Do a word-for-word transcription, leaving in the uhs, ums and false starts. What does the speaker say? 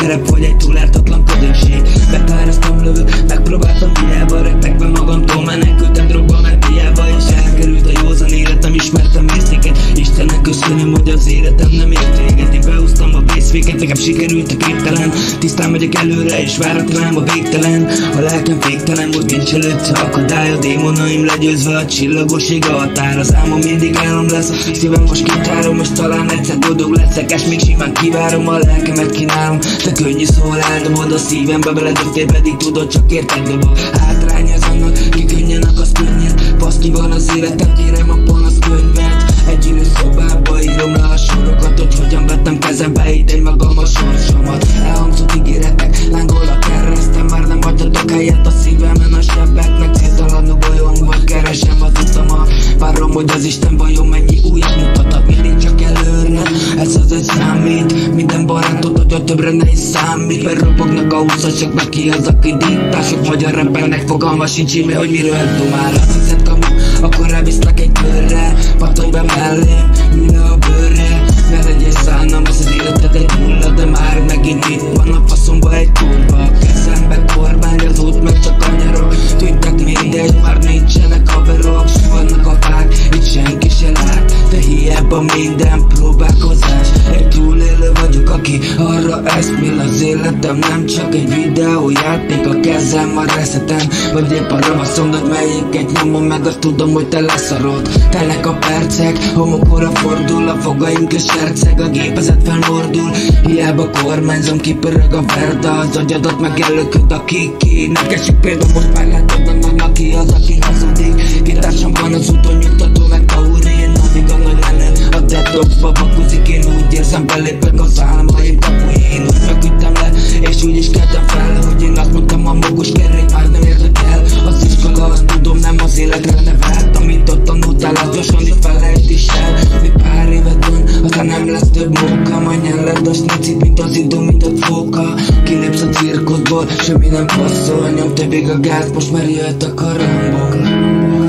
szerep vagy egy túlártatlan közönség. Bepáráztam, lövök, megpróbáltam hiába, repegve magamtól menekültem drogba, mert hiába, és elkerült a józan életem, ismertem érzéket. Istennek köszönöm, hogy az életem nem ért véget. Én behúztam a vészféket, nekem sikerült a képtelen. Tisztán megyek előre, és váratlanám a végtelen. A lelkem féktelen volt, nincs előtte akadály. A démonaim legyőzve, a csillagoség a határ. Az álmom mindig álom lesz, szívem most kitárom, és talán egyszer boldog leszek, és még simán kivárom, a lelkemet kínálom. De könnyű szól, eldobod a szívembe, beledögtél, pedig tudod, csak érted dobog. Hátrány az annak, ki könnyen akasz könnyed. Baszki van az életem, kérem a panaszkönyvet. Egy ülő szobába írom le a sorokat, hogy hogyan vettem kezembe idén magam a sorsomat. Elhangzott ígéretek, lángol a keresztem, már nem adjatok helyet a szívemen a sebeknek. Céltalanul bolyongva keresem az utamat, várom, hogy az Isten vajon mennyi újat mutathat, mindig csak előre. Ez az egy számít, minden barátot, hogy többre ne is számít. Berobognak a húszasok, meg ki az, aki diktások magyar rappernek fogalma sincs íme, hogy miről dumál. Azt hiszed kamu, akkor elviszlek egy körre, patolj be mellém, nyíl le a bőrre. Ne legyél szánnom, az az életed egy nulla, de már megint itt van a faszomba egy turba. Kezembe kormány, az út meg csak kanyarok, tűntek mindegy, már nincsenek haverok. S vannak a fák, itt senki se lát, de hiába minden próbálkozás. Egy túlélő vagyok, aki arra eszmél, az életem nem csak egy videójáték. A kezem a reszetem, vagy épp arra baszom, hogy melyiket nyomom meg, azt tudom, hogy te leszarod. Telnek a percek, homokora fordul, a fogaink és serceg, a gépezet felmordul. Hiába kormányzom, kipörög a verda, az agyadat meg előköd a kiki. Nekesik például most már látod, annak aki az, aki hazudik. Kitársam van az úton, nyugtató meg taurin, addig a nagy lenne. A deadlockba bakuzik, én úgy érzem, belépek az álmaim tapuin. Úgy feküdtem le, és úgy is keltem fel, hogy én azt mondtam, a magus kerék már nem érdekel. Az iskola, azt tudom, nem az életre nevelt, amit ott tanultál, az gyorsan így felejt is el. Még pár évet van, aztán nem lesz több móka, majd nyelled a snicit, mint az idő, mint a fóka. Kilépsz a cirkuszból, semmi nem passzol, nyomd te végig a gáz, most már jöhet a karambok.